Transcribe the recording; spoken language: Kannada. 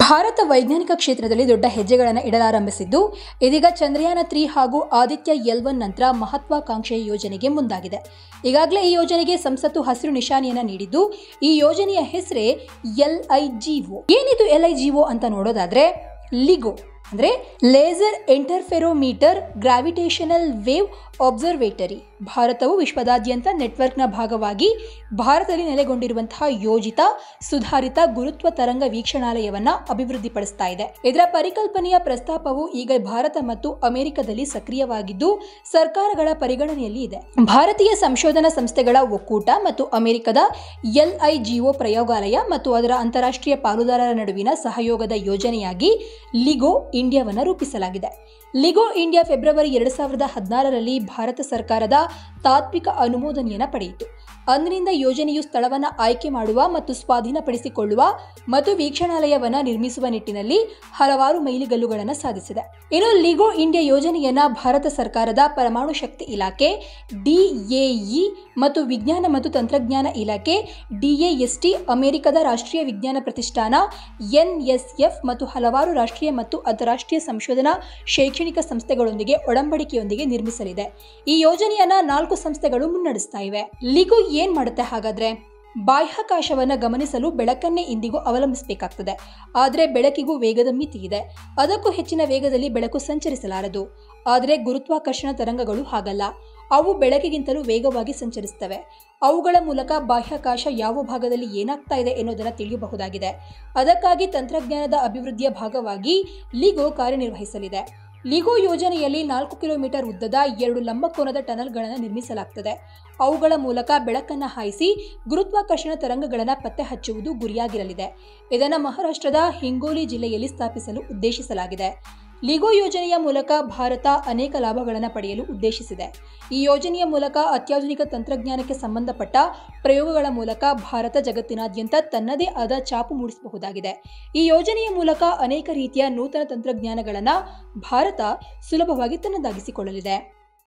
ಭಾರತ ವೈಜ್ಞಾನಿಕ ಕ್ಷೇತ್ರದಲ್ಲಿ ದೊಡ್ಡ ಹೆಜ್ಜೆಗಳನ್ನು ಇಡಲಾರಂಭಿಸಿದ್ದು, ಇದೀಗ ಚಂದ್ರಯಾನ 3 ಹಾಗೂ ಆದಿತ್ಯ L1 ನಂತರ ಮಹತ್ವಾಕಾಂಕ್ಷೆಯ ಯೋಜನೆಗೆ ಮುಂದಾಗಿದೆ. ಈಗಾಗಲೇ ಈ ಯೋಜನೆಗೆ ಸಂಸತ್ತು ಹಸಿರು ನಿಶಾನೆಯನ್ನ ನೀಡಿದ್ದು, ಈ ಯೋಜನೆಯ ಹೆಸರೇ LIGO. ಏನಿದು LIGO ಅಂತ ನೋಡೋದಾದ್ರೆ, ಲಿಗೋ ಅಂದರೆ Laser Interferometer Gravitational Wave Observatory. ಭಾರತವು ವಿಶ್ವದಾದ್ಯಂತ ನೆಟ್ವರ್ಕ್ನ ಭಾಗವಾಗಿ ಭಾರತದಲ್ಲಿ ನೆಲೆಗೊಂಡಿರುವಂತಹ ಯೋಜಿತ ಸುಧಾರಿತ ಗುರುತ್ವ ತರಂಗ ವೀಕ್ಷಣಾಲಯವನ್ನು ಅಭಿವೃದ್ಧಿಪಡಿಸ್ತಾ ಇದೆ. ಇದರ ಪರಿಕಲ್ಪನೆಯ ಪ್ರಸ್ತಾಪವು ಈಗ ಭಾರತ ಮತ್ತು ಅಮೆರಿಕದಲ್ಲಿ ಸಕ್ರಿಯವಾಗಿದ್ದು ಸರ್ಕಾರಗಳ ಪರಿಗಣನೆಯಲ್ಲಿ ಇದೆ. ಭಾರತೀಯ ಸಂಶೋಧನಾ ಸಂಸ್ಥೆಗಳ ಒಕ್ಕೂಟ ಮತ್ತು ಅಮೆರಿಕದ LIGO ಪ್ರಯೋಗಾಲಯ ಮತ್ತು ಅದರ ಅಂತಾರಾಷ್ಟ್ರೀಯ ಪಾಲುದಾರರ ನಡುವಿನ ಸಹಯೋಗದ ಯೋಜನೆಯಾಗಿ ಲಿಗೋ ಇಂಡಿಯಾವನ್ನು ರೂಪಿಸಲಾಗಿದೆ. ಲಿಗೋ ಇಂಡಿಯಾ ಫೆಬ್ರವರಿ 2016ರಲ್ಲಿ ಭಾರತ ಸರ್ಕಾರದ ತಾತ್ವಿಕ ಅನುಮೋದನೆಯನ್ನು ಪಡೆಯಿತು. ಅಂದಿನಿಂದ ಯೋಜನೆಯು ಸ್ಥಳವನ್ನು ಆಯ್ಕೆ ಮಾಡುವ ಮತ್ತು ಸ್ವಾಧೀನಪಡಿಸಿಕೊಳ್ಳುವ ಮತ್ತು ವೀಕ್ಷಣಾಲಯವನ್ನು ನಿರ್ಮಿಸುವ ನಿಟ್ಟಿನಲ್ಲಿ ಹಲವಾರು ಮೈಲಿಗಲ್ಲುಗಳನ್ನು ಸಾಧಿಸಿದೆ. ಇನ್ನು ಲಿಗೋ ಇಂಡಿಯಾ ಯೋಜನೆಯನ್ನ ಭಾರತ ಸರ್ಕಾರದ ಪರಮಾಣು ಶಕ್ತಿ ಇಲಾಖೆ DAE ಮತ್ತು ವಿಜ್ಞಾನ ಮತ್ತು ತಂತ್ರಜ್ಞಾನ ಇಲಾಖೆ DAST, ಅಮೆರಿಕದ ರಾಷ್ಟ್ರೀಯ ವಿಜ್ಞಾನ ಪ್ರತಿಷ್ಠಾನ NSF ಮತ್ತು ಹಲವಾರು ರಾಷ್ಟ್ರೀಯ ಮತ್ತು ಅಂತಾರಾಷ್ಟ್ರೀಯ ಸಂಶೋಧನಾ ಶೈಕ್ಷಣಿಕ ಸಂಸ್ಥೆಗಳೊಂದಿಗೆ ಒಡಂಬಡಿಕೆಯೊಂದಿಗೆ ನಿರ್ಮಿಸಲಿದೆ. ಈ ಯೋಜನೆಯನ್ನ 4 ಸಂಸ್ಥೆಗಳು ಮುನ್ನಡೆಸ್ತಾ ಇವೆ. ಲಿಗೋ ಏನ್ ಮಾಡುತ್ತೆ ಹಾಗಾದ್ರೆ? ಬಾಹ್ಯಾಕಾಶವನ್ನು ಗಮನಿಸಲು ಬೆಳಕನ್ನೇ ಇಂದಿಗೂ ಅವಲಂಬಿಸಬೇಕಾಗ್ತದೆ. ಆದರೆ ಬೆಳಕಿಗೂ ವೇಗದ ಮಿತಿ ಇದೆ. ಅದಕ್ಕೂ ಹೆಚ್ಚಿನ ವೇಗದಲ್ಲಿ ಬೆಳಕು ಸಂಚರಿಸಲಾರದು. ಆದರೆ ಗುರುತ್ವಾಕರ್ಷಣ ತರಂಗಗಳು ಹಾಗಲ್ಲ. ಅವು ಬೆಳಕಿಗಿಂತಲೂ ವೇಗವಾಗಿ ಸಂಚರಿಸುತ್ತವೆ. ಅವುಗಳ ಮೂಲಕ ಬಾಹ್ಯಾಕಾಶ ಯಾವ ಭಾಗದಲ್ಲಿ ಏನಾಗ್ತಾ ಇದೆ ಎನ್ನುವುದನ್ನು ತಿಳಿಯಬಹುದಾಗಿದೆ. ಅದಕ್ಕಾಗಿ ತಂತ್ರಜ್ಞಾನದ ಅಭಿವೃದ್ಧಿಯ ಭಾಗವಾಗಿ ಲಿಗೋ ಕಾರ್ಯನಿರ್ವಹಿಸಲಿದೆ. ಲಿಗೋ ಯೋಜನೆಯಲ್ಲಿ 4 ಕಿಲೋಮೀಟರ್ ಉದ್ದದ 2 ಲಂಬಕೋನದ ಟನಲ್ಗಳನ್ನು ನಿರ್ಮಿಸಲಾಗುತ್ತದೆ. ಅವುಗಳ ಮೂಲಕ ಬೆಳಕನ್ನು ಹಾಯಿಸಿ ಗುರುತ್ವಾಕರ್ಷಣ ತರಂಗಗಳನ್ನು ಪತ್ತೆ ಹಚ್ಚುವುದು ಗುರಿಯಾಗಿರಲಿದೆ. ಇದನ್ನು ಮಹಾರಾಷ್ಟ್ರದ ಹಿಂಗೋಲಿ ಜಿಲ್ಲೆಯಲ್ಲಿ ಸ್ಥಾಪಿಸಲು ಉದ್ದೇಶಿಸಲಾಗಿದೆ. ಲಿಗೋ ಯೋಜನೆಯ ಮೂಲಕ ಭಾರತ ಅನೇಕ ಲಾಭಗಳನ್ನು ಪಡೆಯಲು ಉದ್ದೇಶಿಸಿದೆ. ಈ ಯೋಜನೆಯ ಮೂಲಕ ಅತ್ಯಾಧುನಿಕ ತಂತ್ರಜ್ಞಾನಕ್ಕೆ ಸಂಬಂಧಪಟ್ಟ ಪ್ರಯೋಗಗಳ ಮೂಲಕ ಭಾರತ ಜಗತ್ತಿನಾದ್ಯಂತ ತನ್ನದೇ ಆದ ಛಾಪು ಮೂಡಿಸಬಹುದಾಗಿದೆ. ಈ ಯೋಜನೆಯ ಮೂಲಕ ಅನೇಕ ರೀತಿಯ ನೂತನ ತಂತ್ರಜ್ಞಾನಗಳನ್ನು ಭಾರತ ಸುಲಭವಾಗಿ ತನ್ನದಾಗಿಸಿಕೊಳ್ಳಲಿದೆ.